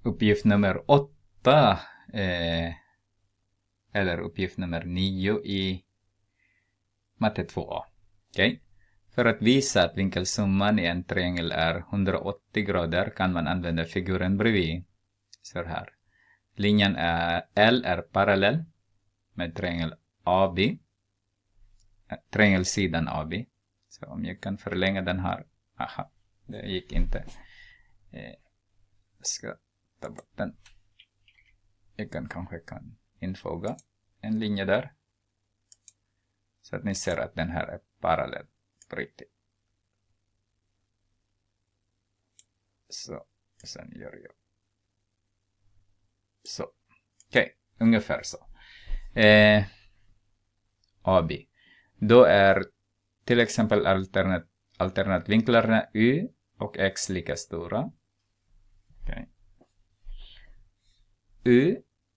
uppgift nummer 8 eller uppgift nummer 9 i matte 2a. Okej? För att visa att vinkelsumman i en triangel är 180 grader kan man använda figuren bredvid. Så här. Linjen L är parallell med triangel AB. Triangelsidan AB. Så om jag kan förlänga den här. Aha, det gick inte. Jag ska ta bort den. Jag kanske kan infoga en linje där. Så att ni ser att den här är parallell på riktigt. Så, sen gör jag så. Okej, ungefär så. AB. Då är till exempel alternatvinklarna Y och X lika stora. Okay. Y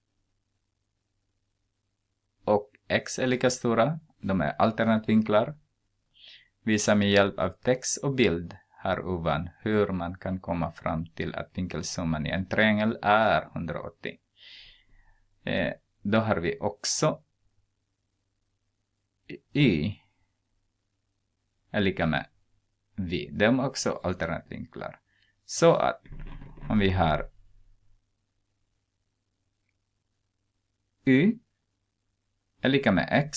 och X är lika stora. De är alternatvinklar. Visa med hjälp av text och bild här ovan hur man kan komma fram till att vinkelsumman i en triangel är 180. Då har vi också Y är lika med V. De är också alternatvinklar. Så att om vi har Y är lika med X,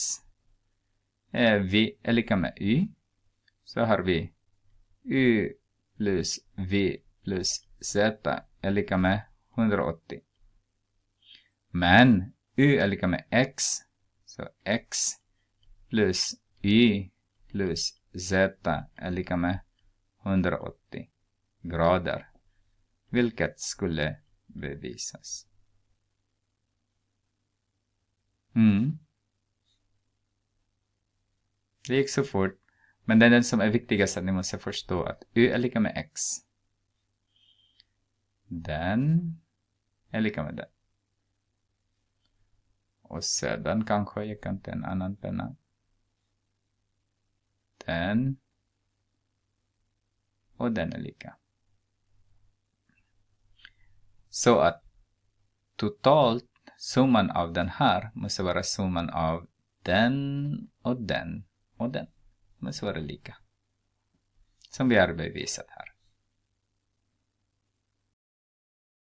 V är lika med Y, så har vi Y plus V plus Z är lika med 180. Men Y är lika med X, så X plus Y plus Z är lika med 180 grader. Vilket skulle bevisas. Det gick så fort. Men det är den som är viktigast att ni måste förstå att Y är lika med X. Den är lika med den. Och sedan kanske jag kan ta en annan penna. Den. Och den är lika. Så att totalt summan av den här måste vara summan av den och den och den. Måste vara lika. Som vi har bevisat här.